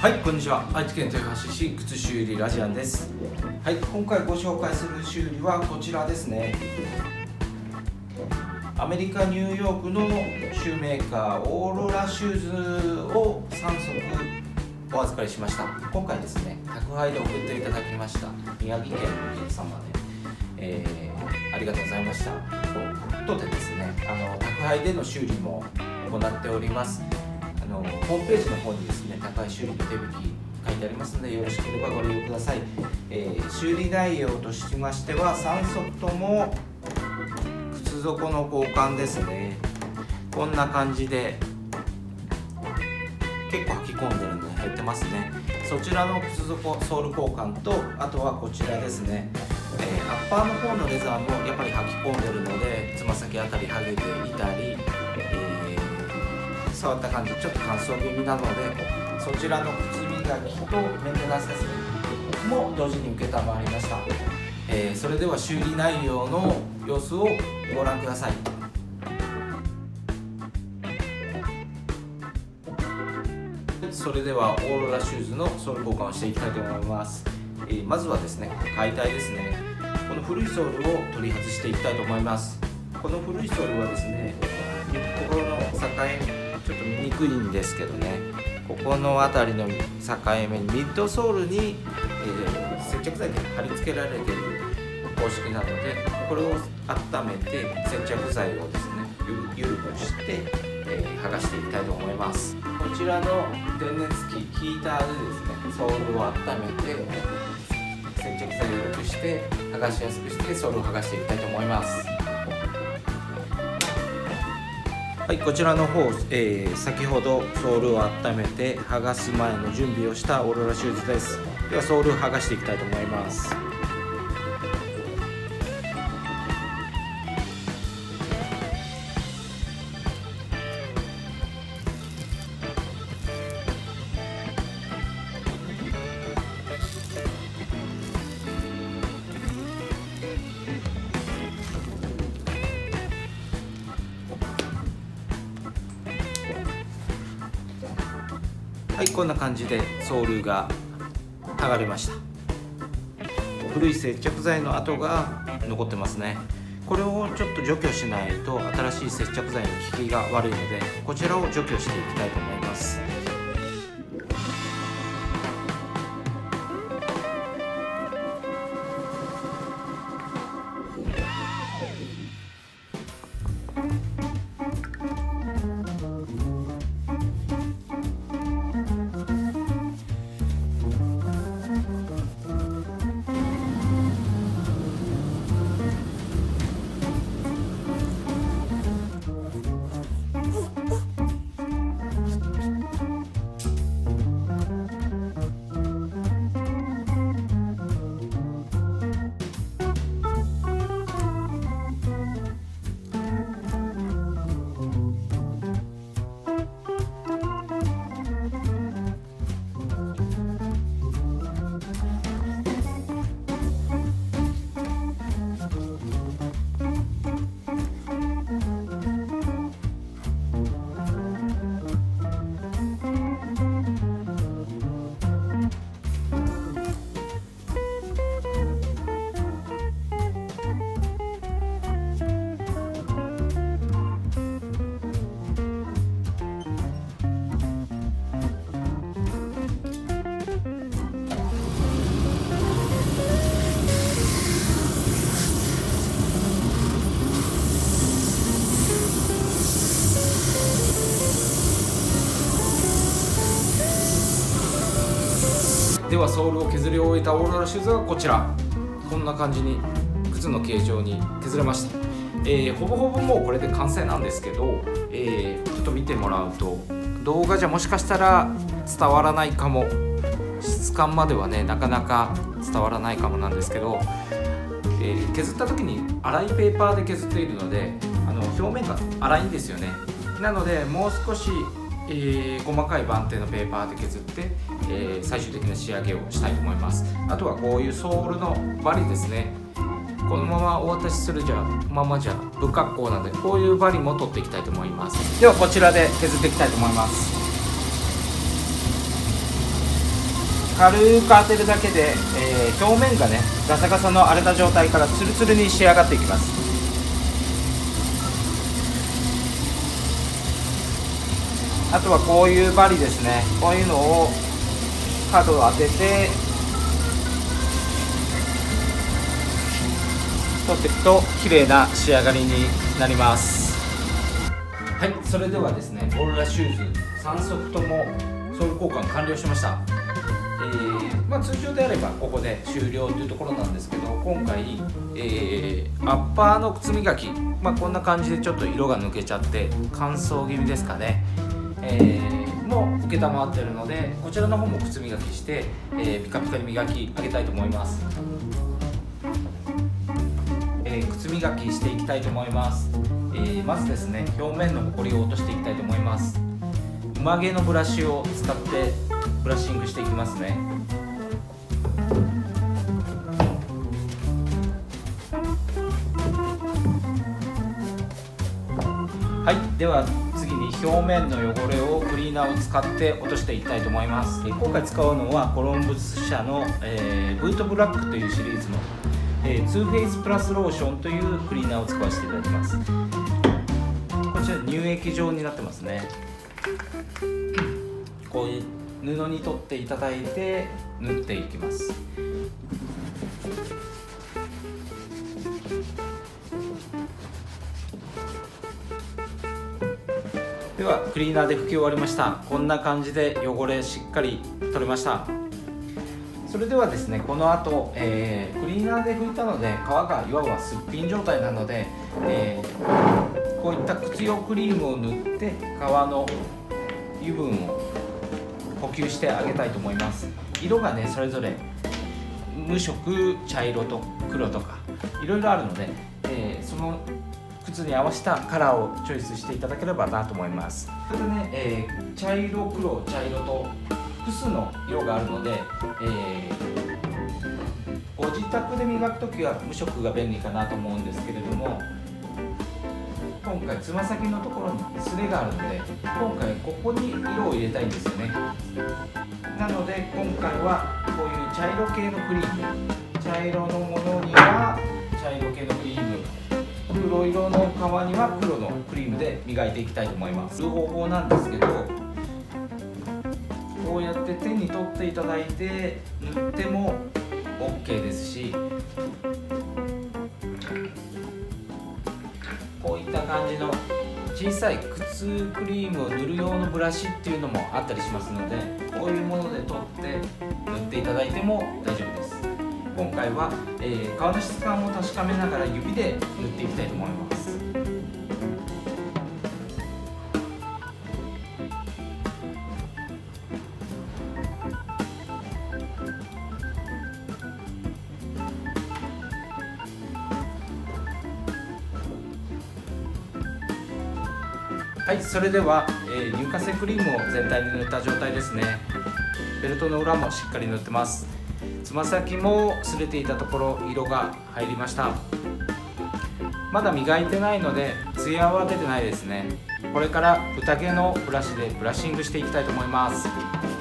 はい、こんにちは。愛知県豊橋市靴修理ラジアンです。はい、今回ご紹介する修理はこちらですね。アメリカ・ニューヨークのシューメーカーオーロラシューズを3足お預かりしました。今回ですね、宅配で送っていただきました宮城県のお客様で、ありがとうございました。ということでですね、宅配での修理も行っております。ホームページの方にですね、宅配修理の手引き書いてありますので、よろしければご利用ください。修理内容としましては、3足とも靴底の交換ですね。こんな感じで結構履き込んでるので減ってますね。そちらの靴底ソール交換と、あとはこちらですね、アッパーの方のレザーもやっぱり履き込んでるので、つま先あたり剥げていたり、触った感じちょっと乾燥気味なので、そちらの靴磨きとメンテナンスですねも同時に承りました。それでは修理内容の様子をご覧ください。それではオーロラシューズのソール交換をしていきたいと思います。まずはですね、解体ですね。この古いソールを取り外していきたいと思います。この古いソールはですね、ここの境ちょっと見にくいんですけどね、ここの辺りの境目にミッドソールに、接着剤で貼り付けられている方式なので、これを温めて接着剤をですね緩くして、剥がしていきたいと思います。こちらの電熱器ヒーターでですね、ソールを温めて接着剤を緩くして剥がしやすくしてソールを剥がしていきたいと思います。はい、こちらの方、先ほどソールを温めて剥がす前の準備をしたオーロラシューズです。ではソールを剥がしていきたいと思います。はい、こんな感じでソールが剥がれました。古い接着剤の跡が残ってますね。これをちょっと除去しないと新しい接着剤の効きが悪いので、こちらを除去していきたいと思います。ではソールを削り終えたオーロラシューズがこちら。こんな感じに靴の形状に削れました。ほぼほぼもうこれで完成なんですけど、ちょっと見てもらうと動画じゃもしかしたら伝わらないかも、質感まではねなかなか伝わらないかもなんですけど、削った時に粗いペーパーで削っているので表面が粗いんですよね。なのでもう少し細かい番手のペーパーで削って、最終的な仕上げをしたいと思います。あとはこういうソールのバリですね、このままお渡しするままじゃ不格好なので、こういうバリも取っていきたいと思います。ではこちらで削っていきたいと思います。 軽く当てるだけで、表面がねガサガサの荒れた状態からツルツルに仕上がっていきます。あとはこういう針ですね、こういうのを角を当てて取っていくと綺麗な仕上がりになります。はい、それではですね、オーロラシューズ3足ともソール交換完了しました。通常であればここで終了というところなんですけど、今回、アッパーの靴磨き、こんな感じでちょっと色が抜けちゃって乾燥気味ですかね、もう承っているので、こちらの方も靴磨きして、ピカピカに磨き上げたいと思います。靴磨きしていきたいと思います。まずですね、表面のホコリを落としていきたいと思います。馬毛のブラシを使ってブラッシングしていきますね。はい、では次に表面の汚れをクリーナーを使って落としていきたいと思います。今回使うのはコロンブス社の、ブートブラックというシリーズの、2フェイスプラスローションというクリーナーを使わせていただきます。こちら乳液状になってますね。こういう布に取っていただいて塗っていきます。ではクリーナーで拭き終わりました。こんな感じで汚れしっかり取れました。それではですね、この後、クリーナーで拭いたので皮がいわばすっぴん状態なので、こういった靴用クリームを塗って皮の油分を補給してあげたいと思います。色がねそれぞれ無色、茶色と黒とかいろいろあるので、その靴に合わせたカラーをチョイスしていただければなと思います。それでね、茶色、黒、茶色と複数の色があるので、ご自宅で磨くときは無色が便利かなと思うんですけれども、今回つま先のところにすれがあるので、今回ここに色を入れたいんですよね。なので今回はこういう茶色系のクリーム、茶色のものには茶色系のクリーム、黒色の皮には黒のクリームで磨いていきたいと思います。塗る方法なんですけど、こうやって手に取っていただいて塗っても OK ですし、こういった感じの小さい靴クリームを塗る用のブラシっていうのもあったりしますので、こういうもので取って塗っていただいても大丈夫です。今回は、皮の質感を確かめながら指で塗っていきたいと思います。はい、それでは、乳化性クリームを全体に塗った状態ですね。ベルトの裏もしっかり塗ってます。つま先も擦れていたところ色が入りました。まだ磨いてないのでツヤは出てないですね。これから宴のブラシでブラッシングしていきたいと思います。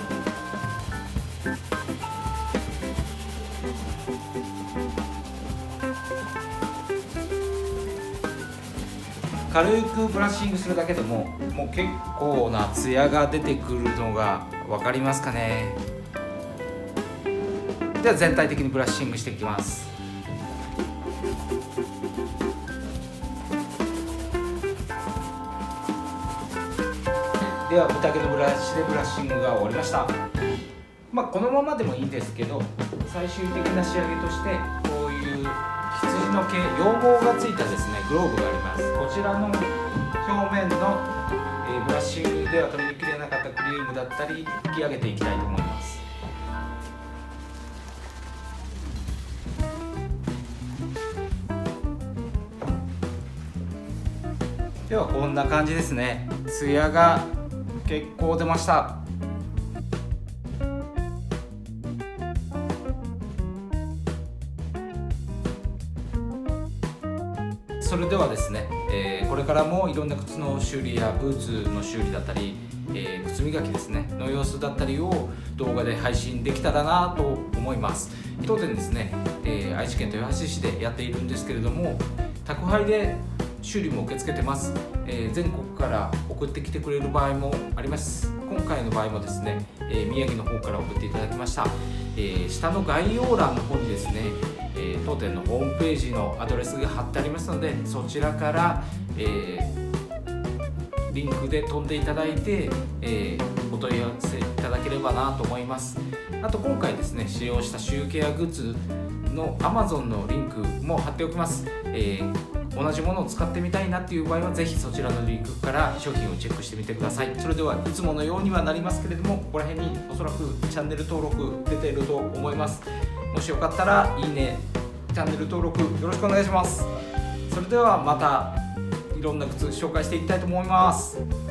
軽くブラッシングするだけでももう結構なツヤが出てくるのが分かりますかね。では全体的にブラッシングしていきます。では宴のブラシでブラッシングが終わりました。このままでもいいんですけど、最終的な仕上げとしてこういう羊の毛、羊毛がついたですねグローブがあります。こちらの表面の、ブラッシングでは取りきれなかったクリームだったり拭き上げていきたいと思います。ではこんな感じですね。ツヤが結構出ました。それではですね、 これからもいろんな靴の修理やブーツの修理だったり、靴磨きですねの様子だったりを動画で配信できたらなと思います。当店ですね、愛知県豊橋市でやっているんですけれども、宅配で修理も受け付けてます。全国から送ってきてくれる場合もあります。今回の場合もですね、宮城の方から送っていただきました。下の概要欄の方にですね、当店のホームページのアドレスが貼ってありますので、そちらから、リンクで飛んでいただいて、お問い合わせいただければなと思います。あと今回ですね、使用したシューケアグッズの Amazon のリンクも貼っておきます。同じものを使ってみたいなっていう場合はぜひそちらのリンクから商品をチェックしてみてください。それではいつものようにはなりますけれども、ここら辺におそらくチャンネル登録出ていると思います。もしよかったらいいね、チャンネル登録よろしくお願いします。それではまたいろんな靴紹介していきたいと思います。